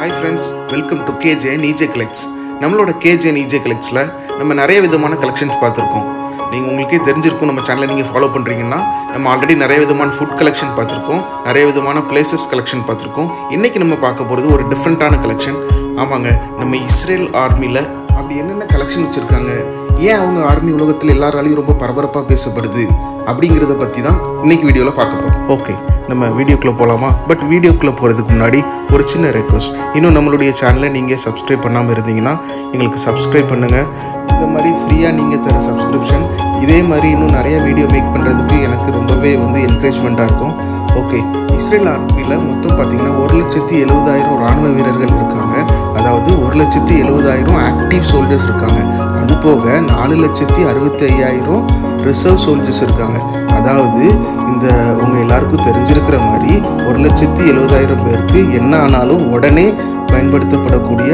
Hi friends, welcome to KJ and EJ Collects. நம்மளோட KJ and EJ Collectsல நம்ம நிறைய விதமான கலெக்ஷன்ஸ் பார்த்துருக்கோம். நீங்கள் உங்களுக்கே தெரிஞ்சிருக்கும், நம்ம சேனலை நீங்கள் ஃபாலோ பண்ணுறீங்கன்னா நம்ம ஆல்ரெடி நிறைய விதமான ஃபுட் கலெக்ஷன் பார்த்துருக்கோம், நிறைய விதமான பிளேசஸ் கலெக்ஷன் பார்த்துருக்கோம். இன்றைக்கி நம்ம பார்க்க போகிறது ஒரு டிஃப்ரெண்ட்டான கலெக்ஷன். ஆமாங்க, நம்ம இஸ்ரேல் ஆர்மியில் அப்படி என்னென்ன கலெக்ஷன் வச்சுருக்காங்க, ஏன் அவங்க ஆர்மி உலகத்தில் எல்லாராலையும் ரொம்ப பரபரப்பாக பேசப்படுது அப்படிங்கிறத பற்றி தான் இன்றைக்கி வீடியோவில் பார்க்க போகிறோம். ஓகே, நம்ம வீடியோக்குள்ளே போகலாமா? பட் வீடியோக்குள்ளே போகிறதுக்கு முன்னாடி ஒரு சின்ன ரெக்வஸ்ட். இன்னும் நம்மளுடைய சேனலை நீங்கள் சப்ஸ்கிரைப் பண்ணாமல் இருந்தீங்கன்னா எங்களுக்கு சப்ஸ்கிரைப் பண்ணுங்கள். இந்த மாதிரி ஃப்ரீயாக நீங்கள் தர சப்ஸ்கிரிப்ஷன் இதே மாதிரி இன்னும் நிறைய வீடியோ மேக் பண்ணுறதுக்கு எனக்கு ரொம்பவே என்கரேஜ்மெண்ட்டாக இருக்கும். ஓகே, இஸ்ரேல் ஆர்மியில் மொத்தம் பார்த்திங்கன்னா 1,70,000 இராணுவ வீரர்கள் இருக்காங்க. அதாவது 1,70,000 ஆக்டிவ் சோல்ஜர்ஸ் இருக்காங்க. அது போக 4,65,000 ரிசர்வ் சோல்ஜர்ஸ் இருக்காங்க. அதாவது இந்த உங்கள் எல்லாருக்கும் தெரிஞ்சிருக்கிற மாதிரி 1,70,000 பேருக்கு என்ன ஆனாலும் உடனே பயன்படுத்தப்படக்கூடிய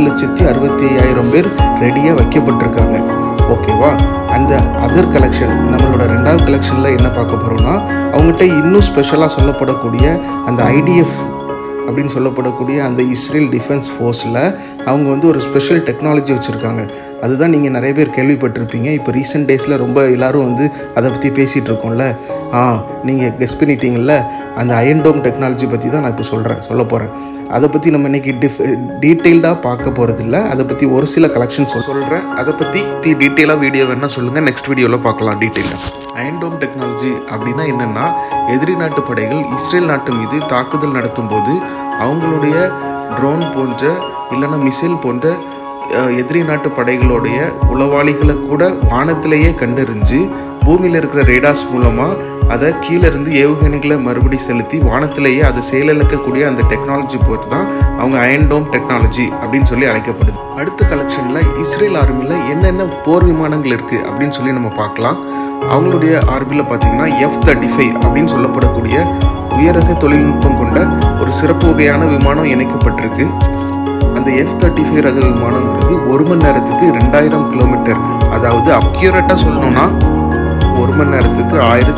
4,65,000 பேர் ரெடியாக வைக்கப்பட்டிருக்காங்க. ஓகேவா? அந்த அதர் கலெக்ஷன், நம்மளோட ரெண்டாவது கலெக்ஷனில் என்ன பார்க்க போகிறோம்னா, அவங்ககிட்ட இன்னும் ஸ்பெஷலாக சொல்லப்படக்கூடிய அந்த ஐடிஎஃப் அப்படின்னு சொல்லப்படக்கூடிய அந்த இஸ்ரேல் டிஃபென்ஸ் ஃபோர்ஸில் அவங்க ஒரு ஸ்பெஷல் டெக்னாலஜி வச்சுருக்காங்க. அதுதான் நீங்கள் நிறைய பேர் கேள்விப்பட்டிருப்பீங்க. இப்போ ரீசெண்ட் டேஸில் ரொம்ப எல்லோரும் அதை பற்றி பேசிகிட்டு இருக்கோம்ல. நீங்கள் கெஸ் பண்ணிட்டீங்கள்ல, அந்த அயன் டோம் டெக்னாலஜி பற்றி தான் நான் இப்போ சொல்ல போகிறேன். அதை பற்றி நம்ம இன்றைக்கி டீட்டெயில்டாக பார்க்க போகிறதில்ல. அதை பற்றி ஒரு சில கலெக்ஷன் சொல்கிறேன். அதை பற்றி டீட்டெயிலாக வீடியோ வேணால் சொல்லுங்கள், நெக்ஸ்ட் வீடியோவில் பார்க்கலாம் டீட்டெயிலாக. அயன் டோம் டெக்னாலஜி அப்படின்னா என்னென்னா, எதிரி நாட்டு படைகள் இஸ்ரேல் நாட்டு மீது தாக்குதல் நடத்தும் போது அவங்களுடைய ட்ரோன் போன்ற இல்லைன்னா மிசைல் போன்ற எதிரி நாட்டு படைகளுடைய உளவாளிகளை கூட வானத்திலேயே கண்டறிஞ்சு பூமியில் இருக்கிற ரேடார்ஸ் மூலமாக அதை கீழேருந்து ஏவுகணைகளை மறுபடி செலுத்தி வானத்திலேயே அதை செயலிழக்கக்கூடிய அந்த டெக்னாலஜி போட்டு தான் அவங்க அயன் டோம் டெக்னாலஜி அப்படின்னு சொல்லி அழைக்கப்படுது. அடுத்த கலெக்ஷனில் இஸ்ரேல் ஆர்மியில் என்னென்ன போர் விமானங்கள் இருக்குது அப்படின்னு சொல்லி நம்ம பார்க்கலாம். அவங்களுடைய ஆர்மியில் பார்த்திங்கன்னா F-35 அப்படின்னு சொல்லப்படக்கூடிய உயரக தொழில்நுட்பம் கொண்ட ஒரு சிறப்பு வகையான விமானம் இணைக்கப்பட்டிருக்கு. அந்த F-35 ரக விமானங்கிறது 1 மணி நேரத்துக்கு 2000 கிலோமீட்டர், அதாவது அக்யூரேட்டாக சொல்லணும்னா 1 மணி நேரத்துக்கு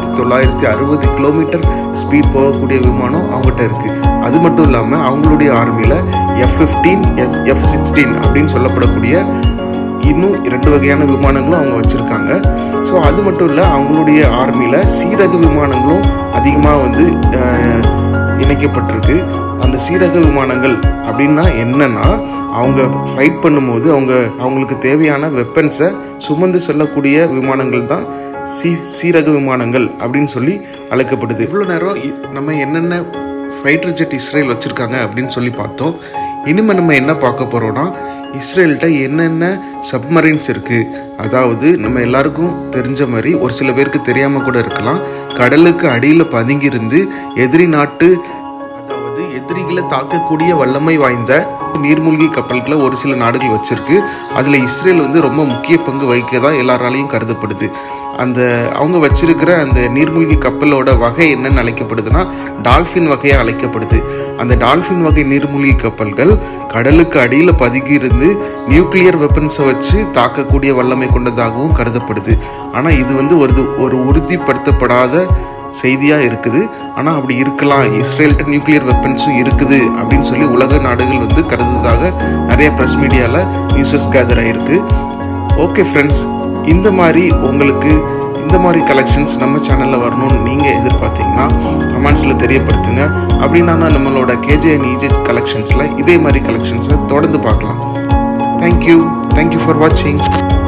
1960 கிலோமீட்டர் ஸ்பீட் போகக்கூடிய விமானம் அவங்ககிட்ட இருக்குது. அது மட்டும் இல்லாமல் அவங்களுடைய ஆர்மியில் F-15, F-16 அப்படின்னு சொல்லப்படக்கூடிய இன்னும் 2 வகையான விமானங்களும் அவங்க வச்சுருக்காங்க. ஸோ அது மட்டும் இல்லை, அவங்களுடைய ஆர்மியில் சீரக விமானங்களும் அதிகமாக இணைக்கப்பட்டிருக்கு. அந்த சீரக விமானங்கள் அப்படின்னா என்னன்னா, அவங்க ஃபைட் பண்ணும்போது அவங்களுக்கு தேவையான வெப்பன்ஸை சுமந்து செல்லக்கூடிய விமானங்கள் தான் சீரக விமானங்கள் அப்படின்னு சொல்லி அழைக்கப்படுது. இவ்வளோ நேரம் நம்ம என்னென்ன ஃபைட்டர் ஜெட் இஸ்ரேல் வச்சுருக்காங்க அப்படின்னு சொல்லி பார்த்தோம். இனிமேல் நம்ம என்ன பார்க்க போகிறோன்னா, இஸ்ரேல்கிட்ட என்னென்ன சப்மரைன்ஸ் இருக்குது. அதாவது நம்ம எல்லாருக்கும் தெரிஞ்ச மாதிரி, ஒரு சில பேருக்கு தெரியாமல் கூட இருக்கலாம், கடலுக்கு அடியில் பதுங்கியிருந்து எதிரிகளை தாக்கக்கூடிய வல்லமை வாய்ந்த நீர்மூழ்கி கப்பல்களை ஒரு சில நாடுகள் வச்சிருக்கு. அதில் இஸ்ரேல் ரொம்ப முக்கிய பங்கு வகிக்கதா எல்லாராலையும் கருதப்படுது. அவங்க வச்சிருக்கிற அந்த நீர்மூழ்கி கப்பலோட வகை என்னன்னு அழைக்கப்படுதுன்னா, டால்ஃபின் வகையாக அழைக்கப்படுது. அந்த டால்ஃபின் வகை நீர்மூழ்கி கப்பல்கள் கடலுக்கு அடியில் பதுங்கியிருந்து நியூக்ளியர் வெப்பன்ஸை வச்சு தாக்கக்கூடிய வல்லமை கொண்டதாகவும் கருதப்படுது. ஆனால் இது ஒரு உறுதிப்படுத்தப்படாத செய்தியாக இருக்குது. ஆனால் அப்படி இருக்கலாம், இஸ்ரேல்கிட்ட நியூக்ளியர் வெப்பன்ஸும் இருக்குது அப்படின்னு சொல்லி உலக நாடுகள் கருதுதாக நிறைய ப்ரெஸ் மீடியாவில் நியூஸஸ் கேதர் ஆகிருக்கு. ஓகே ஃப்ரெண்ட்ஸ், இந்த மாதிரி கலெக்ஷன்ஸ் நம்ம சேனலில் வரணும்னு நீங்கள் எதிர்பார்த்தீங்கன்னா கமெண்ட்ஸில் தெரியப்படுத்துங்க. அப்படின்னா நம்மளோட KJ and EJ கலெக்ஷன்ஸில் இதே மாதிரி கலெக்ஷன்ஸை தொடர்ந்து பார்க்கலாம். தேங்க்யூ ஃபார் வாட்சிங்.